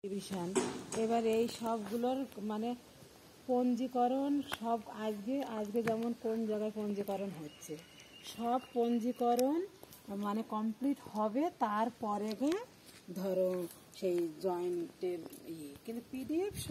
Division. এবার এই সবগুলোর মানে পঞ্জীকরণ সব আজকে যেমন কোন জায়গায় পঞ্জীকরণ হচ্ছে, সব পঞ্জীকরণ মানে কমপ্লিট হবে, তারপরে ধরো সেই জয়েন্টের কিন্তু পিডিএফ